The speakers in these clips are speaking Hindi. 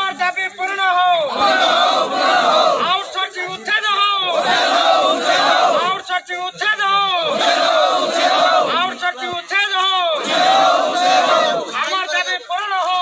আমার দাবি পূরণ হো আউটসোর্সিং উচ্ছেদ হো আউটসোর্সিং উচ্ছেদ হো আউটসোর্সিং উচ্ছেদ হো আমার দাবি পূরণ হো।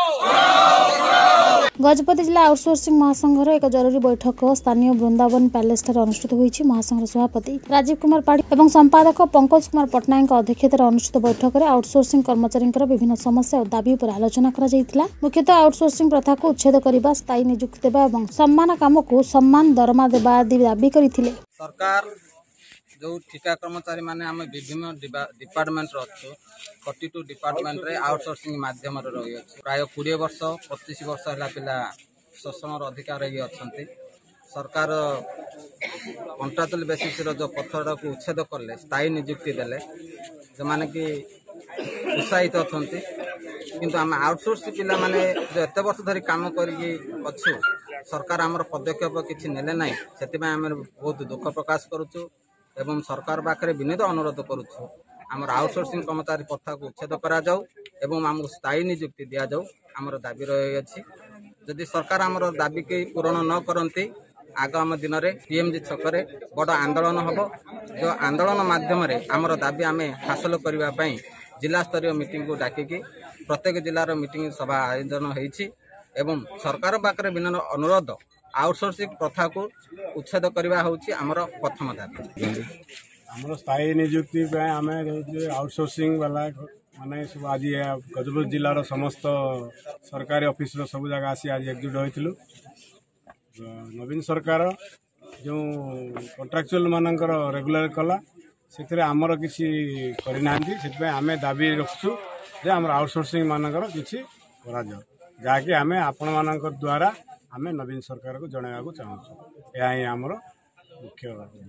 गजपति जिला आउटसोर्सिंग महासंघर एक जरूरी बैठक स्थानीय वृंदावन पैलेस अनुष्ठित होईछि। महासंघर सभापति राजीव कुमार पाढ़ी और संपादक पंकज कुमार पट्टनायक अध्यक्षतार अनुष्ठित बैठक में आउटसोर्सिंग कर्मचारी विभिन्न समस्या और दाबी पर आलोचना करा। मुख्यतः आउटसोर्सिंग प्रथा को उच्छेद करने, स्थायी नियुक्ति देवा और सम्मान काम को सम्मान दरमा देवा आदि दाबी करथिले। सरकार जो ठिका कर्मचारी माने आम विभिन्न डिपार्टमेंट अच्छु 42 डिपार्टमेंट रे आउटसोर्सिंग माध्यम रही प्राय 20 वर्ष 25 वर्ष है पिला शोषण अधिकार ये अच्छा सरकार कंट्राक्चुअल बेसिस जो पथर को उच्छेद कले स्थायी नियुक्ति देले जो माने कि उत्साहित अच्छा किंतु आम आउटसोर्स पिला माने जो एत वर्ष धरी काम करी अच्छु सरकार आमर पदक्षेप किसी नेले ना से बहुत दुख प्रकाश करुचु एवं सरकार पाखे विनीत अनुरोध करुचु आमर आउटसोर्सिंग कर्मचारी प्रथा को उच्छेद करा जाऊ एवं आमको स्थायी नियुक्ति दि जाऊ आमर दाबी रही। जदि सरकार आमर दाबी के पूरण न करती आगामी दिन में पीएमजी छकरे बड़ आंदोलन हम जो आंदोलन माध्यम आमर दाबी आम हासिल करने जिला स्तरीय मीटिंग को डाकिकी प्रत्येक जिलार मीटिंग सभा आयोजन होती एवं सरकार पाखे विनम्र अनुरोध आउटसोर्सिंग प्रथा को उच्छेद करवा होची आमर प्रथम दाबी। आमर स्थायी नियुक्ति आम आउटसोर्सिंग वाला माने सब आज गजपति जिलार समस्त सरकारी ऑफिस सब जगह आसी आज एकजुट होइथिलु। नवीन सरकार जो कंट्राक्चुअल मानकर रेगुलर कला से आमर किसी करना आम दाबी रखु जे आमर आउटसोर्सिंग मानकर किसी करा जाओ जहाँकि आम आपण मान द्वारा आम नवीन सरकार को जनवा चाहूँ यह ही आमर मुख्य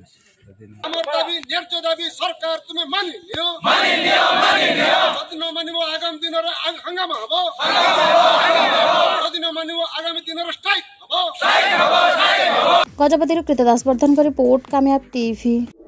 दाबी सरकार तुम्हें मानि लियो मानिबो आगामी दिन हंगामा हबो मानिबो आगामी दिन स्ट्राइक हबो। Gajapati Kritdas Vardhan report Kamyab TV.